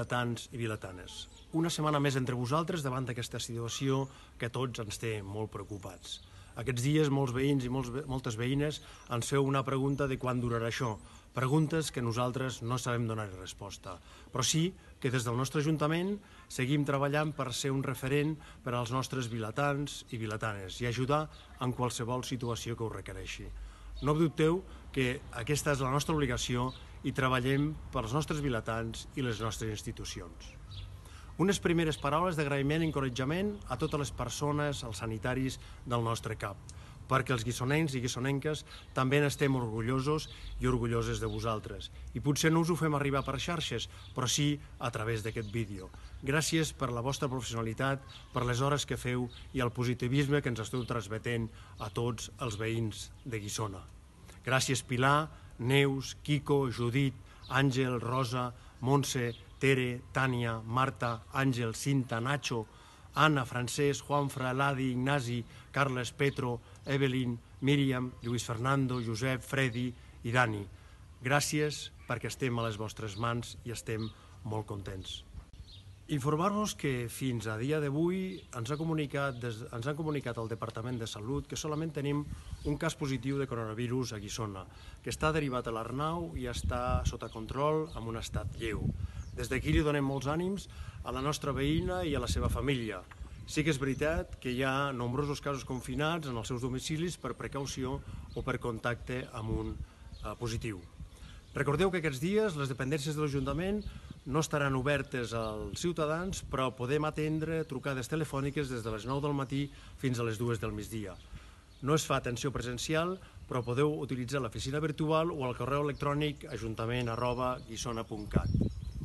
vilatans i vilatanes. Una setmana més entre vosaltres davant d'aquesta situació que a tots ens té molt preocupats. Aquests dies molts veïns i moltes veïnes ens feu una pregunta de quan durarà això. Preguntes que nosaltres no sabem donar resposta. Però sí que des del nostre Ajuntament seguim treballant per ser un referent per als nostres vilatans i vilatanes i ajudar en qualsevol situació que ho requereixi. No dubteu que aquesta és la nostra obligació i treballem pels nostres vilatans i les nostres institucions. Unes primeres paraules d'agraïment i encoratjament a totes les persones, als sanitaris del nostre CAP, perquè els guissonencs i guissonenques també n'estem orgullosos i orgulloses de vosaltres. I potser no us ho fem arribar per xarxes, però sí a través d'aquest vídeo. Gràcies per la vostra professionalitat, per les hores que feu i el positivisme que ens esteu transmetent a tots els veïns de Guissona. Gràcies Pilar, Neus, Quico, Judit, Àngel, Rosa, Montse, Tere, Tània, Marta, Àngel, Cinta, Nacho, Anna, Francesc, Juanfra, Eladi, Ignasi, Carles, Petro, Evelyn, Míriam, Lluís Fernando, Josep, Fredi i Dani. Gràcies perquè estem a les vostres mans i estem molt contents. Informar-vos que fins a dia d'avui ens han comunicat al Departament de Salut que solament tenim un cas positiu de coronavirus a Guissona, que està derivat a l'Arnau i està sota control amb un estat lleu. Des d'aquí li donem molts ànims a la nostra veïna i a la seva família. Sí que és veritat que hi ha nombrosos casos confinats en els seus domicilis per precaució o per contacte amb un positiu. Recordeu que aquests dies les dependències de l'Ajuntament no estaran obertes als ciutadans, però podem atendre trucades telefòniques des de les 9 del matí fins a les 2 del migdia. No es fa atenció presencial, però podeu utilitzar l'oficina virtual o el correu electrònic ajuntament@guissona.cat.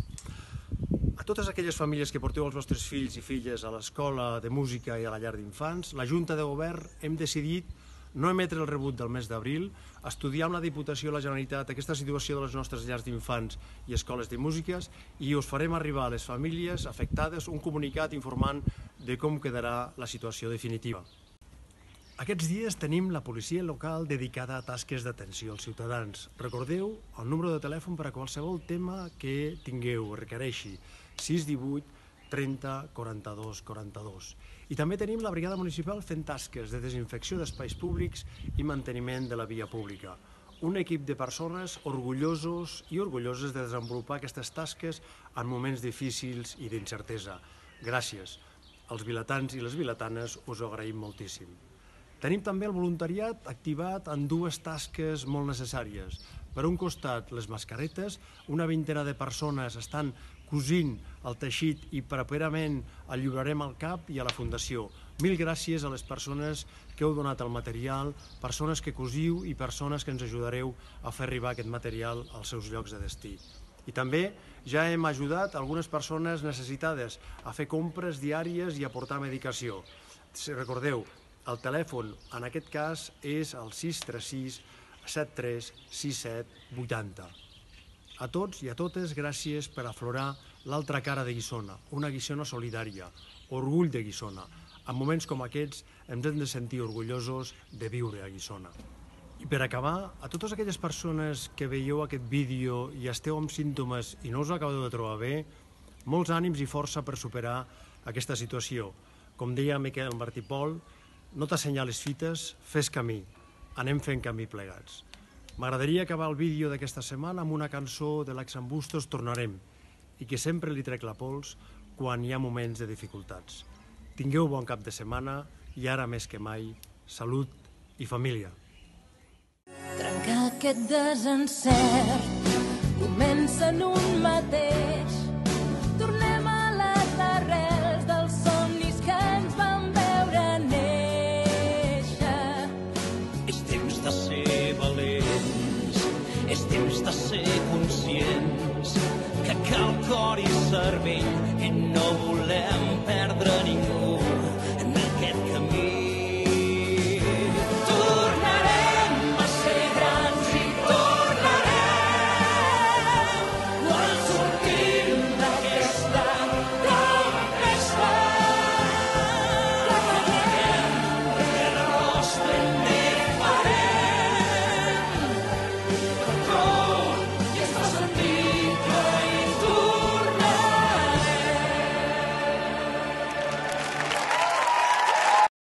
A totes aquelles famílies que porteu els vostres fills i filles a l'escola de música i a la llar d'infants, la Junta de Govern hem decidit no emetre el rebut del mes d'abril, estudiar amb la Diputació i la Generalitat aquesta situació de les nostres llars d'infants i escoles de músiques i us farem arribar a les famílies afectades un comunicat informant de com quedarà la situació definitiva. Aquests dies tenim la policia local dedicada a tasques d'atenció als ciutadans. Recordeu el número de telèfon per a qualsevol tema que tingueu o requereixi, 618 30 42 42. I també tenim la brigada municipal fent tasques de desinfecció d'espais públics i manteniment de la via pública. Un equip de persones orgullosos i orgulloses de desenvolupar aquestes tasques en moments difícils i d'incertesa. Gràcies. Els vilatans i les vilatanes us ho agraïm moltíssim. Tenim també el voluntariat activat en dues tasques molt necessàries. Per un costat, les mascaretes, una vintena de persones estan cosint el teixit i properament el lliurarem al CAP i a la Fundació. Mil gràcies a les persones que heu donat el material, persones que cosiu i persones que ens ajudareu a fer arribar aquest material als seus llocs de destí. I també ja hem ajudat algunes persones necessitades a fer compres diàries i a portar medicació. Si recordeu, el telèfon en aquest cas és el 636 73 67 80. A tots i a totes, gràcies per aflorar l'altra cara de Guissona, una Guissona solidària, orgull de Guissona. En moments com aquests ens hem de sentir orgullosos de viure a Guissona. I per acabar, a totes aquelles persones que veieu aquest vídeo i esteu amb símptomes i no us acabeu de trobar bé, molts ànims i força per superar aquesta situació. Com deia Miquel Martí Pol, no t'assenyales fites, fes camí. Anem fent camí plegats. M'agradaria acabar el vídeo d'aquesta setmana amb una cançó de l'Axan Bustos, Tornarem, i que sempre li trec la pols quan hi ha moments de dificultats. Tingueu bon cap de setmana i ara més que mai, salut i família. Trencar aquest desencert comença en un mateix. Tornem a les arrels dels somnis que ens van veure néixer. És temps de ser valents, és temps de ser conscients que cal cor i cervell i no voler